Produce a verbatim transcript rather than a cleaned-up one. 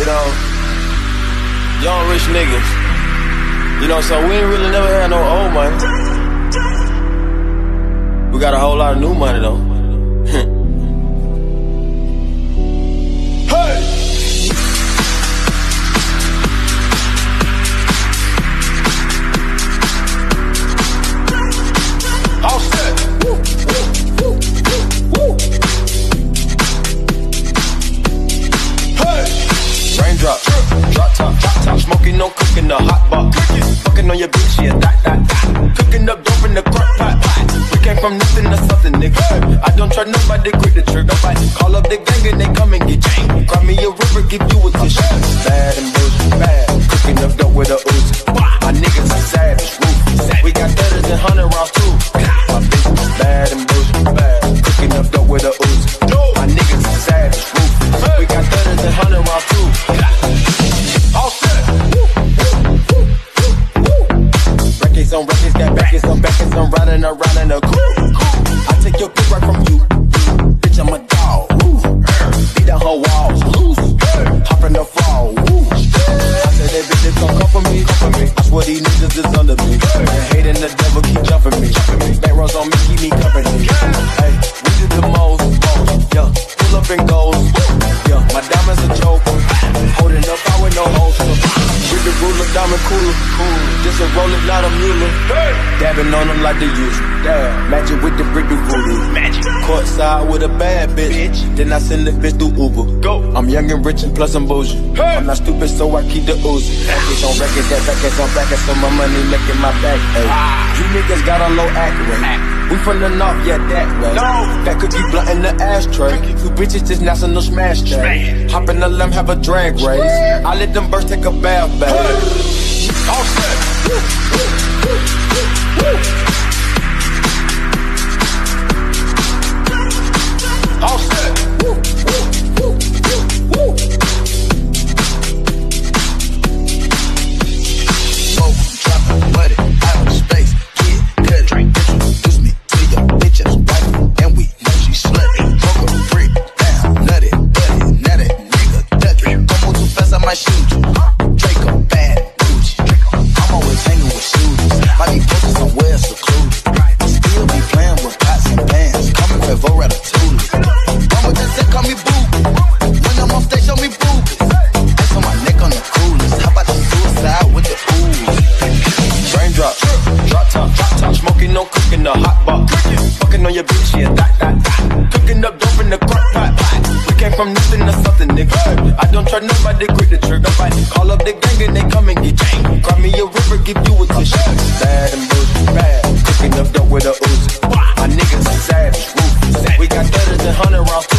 You know, young rich niggas. You know, so we ain't really never had no old money. We got a whole lot of new money though. Hey! All set. Woo, woo, woo, woo, woo. Hey! Raindrop, drop top, drop top, smoking, no cooking, the hot box. Fucking on your bitch, yeah, that, that, that. Cooking up dope in the crock pot. We came from nothing to something, nigga. I don't try nobody, grip the trigger. Nobody call up the gang and they come and get gang. Cry me a river, give you a tissue. Bad and bullshit, bad. Cooking up dope with a Uzi. My niggas are savage, ruthless. We got thudders and hundred rounds too. My bitch is bad and bullshit, bad. Cooking up dope with a Uzi. My niggas are savage, ruthless. We got thudders and hundred rounds too. All set. Records on records, got backers on backers. I'm riding around in a coupe. I take your pick right from you. Bitch, I'm a dog. Beat down her walls. Loose. Hop in the fall. I said that bitch is gon' come for me. I swear these niggas is under me. And hating the devil keep jumping me. Back rows on me, keep me company. Hey, we do the most. Yeah, pull up and goes. Yeah, my diamonds a joke. Holding up, I with no holster. With the ruler, diamond cooler. Just a roller, not a mule. Dabbing on them like the usual. Magic with the brick do voodoo. Magic. Courtside with a bad bitch. bitch. Then I send the bitch through Uber. Go. I'm young and rich and plus I'm bougie. Hey. I'm not stupid, so I keep the Uzi. Package on records, that package on package, so my money making my back. Ay. Ah. You niggas got a low act rate. We from the north, yeah, that way. No. That cookie blunt in the ashtray. Two bitches just national smash day. Hop in the limb, have a drag race. I let them birds take a bath, baby. All set. Woo, woo, woo, woo, woo. All set. Woo, woo, woo, woo, woo. Smoke, dropping money out of space. Kid, cut, drink, introduce me to your bitch's wife, and we know she slutty. Poke a brick down, nutty, buddy, now that nigga ducky. Don't move too fast, I might shoot you. Draco, bad, Gucci. I'm always hanging with shooters. Might be posted somewhere secluded. Still be playing with pots and pans. Call me Revo Ratatouille. Mama just said call me boo. When I'm off stage, show me boobies. Ice on my neck on the coolest. How about the suicide with the ooze? Raindrop, drop top, drop top. Smoking, no cooking, the hot box. Fucking on your bitch, yeah, that, that, that. Cooking up dope in the crock pot. We came from nothing to something, nigga. I don't try nobody, grip the trigger. Nobody call up the gang and they come and get gang. Cry me a river, give you a tissue. Bad and bullshit, bad. Cooking up dope with a Uzi. My niggas are savage, ruthless. We got thudders and hundred rounds